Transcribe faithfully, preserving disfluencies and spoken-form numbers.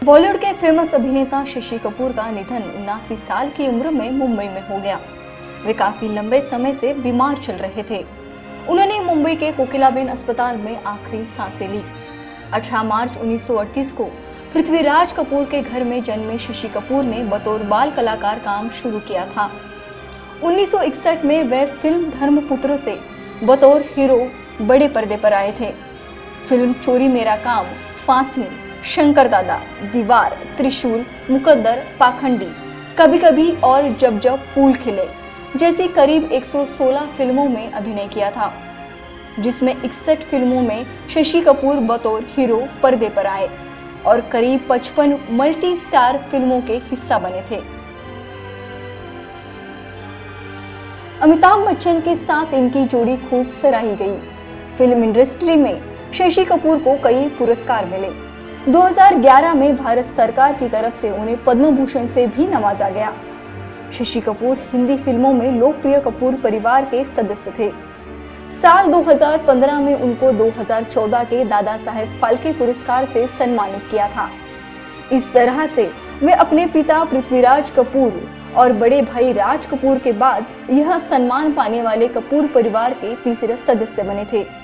बॉलीवुड के फेमस अभिनेता शशि कपूर का निधन उनासी साल की उम्र में मुंबई में हो गया। वे काफी लंबे समय से बीमार चल रहे थे। उन्होंने मुंबई के कोकिलाबेन अस्पताल में आखिरी सांसें ली। अठारह मार्च उन्नीस सौ अड़तीस को पृथ्वीराज कपूर के घर में जन्मे शशि कपूर ने बतौर बाल कलाकार काम शुरू किया था। उन्नीस सौ इकसठ में वे फिल्म धर्मपुत्र से बतौर हीरो बड़े पर्दे पर आए थे। फिल्म चोरी मेरा काम, फांसी, शंकर दादा, दीवार, त्रिशूल, मुकद्दर, पाखंडी, कभी कभी और जब जब फूल खिले जैसी करीब एक सौ सोलह फिल्मों में अभिनय किया था, जिसमें इकसठ फिल्मों में शशि कपूर बतौर हीरो पर्दे पर आए और करीब पचपन मल्टी स्टार फिल्मों के हिस्सा बने थे। अमिताभ बच्चन के साथ इनकी जोड़ी खूब सराही गई। फिल्म इंडस्ट्री में शशि कपूर को कई पुरस्कार मिले। दो हज़ार ग्यारह में भारत सरकार की तरफ से उन्हें पद्म भूषण से भी नवाजा गया। शशि कपूर हिंदी फिल्मों में लोकप्रिय कपूर परिवार के सदस्य थे। साल दो हज़ार पंद्रह में उनको दो हज़ार चौदह के दादा साहेब फाल्के पुरस्कार से सम्मानित किया था। इस तरह से वे अपने पिता पृथ्वीराज कपूर और बड़े भाई राज कपूर के बाद यह सम्मान पाने वाले कपूर परिवार के तीसरे सदस्य बने थे।